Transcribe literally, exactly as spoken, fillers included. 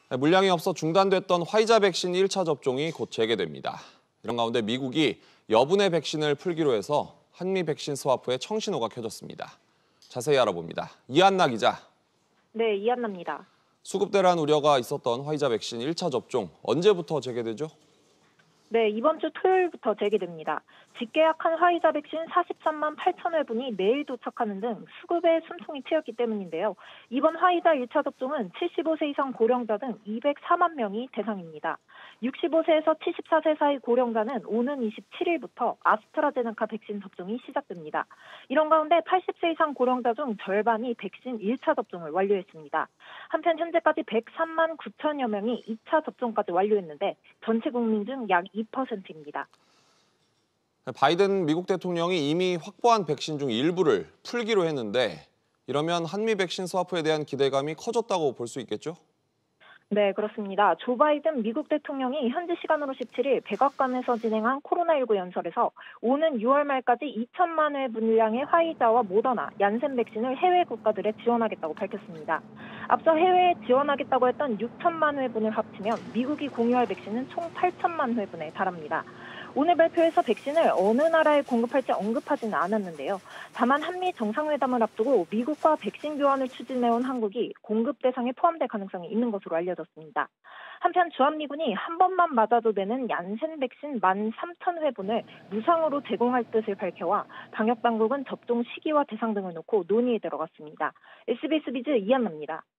물량이 없어 중단됐던 화이자 백신 일 차 접종이 곧 재개됩니다. 이런 가운데 미국이 여분의 백신을 풀기로 해서 한미 백신 스와프에 청신호가 켜졌습니다. 자세히 알아봅니다. 이한나 기자. 네, 이한나입니다. 수급대란 우려가 있었던 화이자 백신 일 차 접종 언제부터 재개되죠? 네, 이번 주 토요일부터 재개됩니다. 직계약한 화이자 백신 사십삼만 팔천 회분이 내일 도착하는 등 수급에 숨통이 트였기 때문인데요. 이번 화이자 일 차 접종은 칠십오 세 이상 고령자 등 이백사만 명이 대상입니다. 육십오 세에서 칠십사 세 사이 고령자는 오는 이십칠 일부터 아스트라제네카 백신 접종이 시작됩니다. 이런 가운데 팔십 세 이상 고령자 중 절반이 백신 일 차 접종을 완료했습니다. 한편 현재까지 백삼만 구천여 명이 이 차 접종까지 완료했는데 전체 국민 중 약 이 퍼센트입니다. 바이든 미국 대통령이 이미 확보한 백신 중 일부를 풀기로 했는데 이러면 한미 백신 스와프에 대한 기대감이 커졌다고 볼 수 있겠죠? 네, 그렇습니다. 조 바이든 미국 대통령이 현지 시간으로 십칠 일 백악관에서 진행한 코로나십구 연설에서 오는 유월 말까지 이천만 회 분량의 화이자와 모더나, 얀센 백신을 해외 국가들에 지원하겠다고 밝혔습니다. 앞서 해외에 지원하겠다고 했던 육천만 회분을 합치면 미국이 공유할 백신은 총 팔천만 회분에 달합니다. 오늘 발표에서 백신을 어느 나라에 공급할지 언급하지는 않았는데요. 다만 한미 정상회담을 앞두고 미국과 백신 교환을 추진해온 한국이 공급 대상에 포함될 가능성이 있는 것으로 알려졌습니다. 한편 주한미군이 한 번만 맞아도 되는 얀센 백신 만 삼천 회분을 무상으로 제공할 뜻을 밝혀와 방역당국은 접종 시기와 대상 등을 놓고 논의에 들어갔습니다. 에스비에스 비즈 이한나입니다.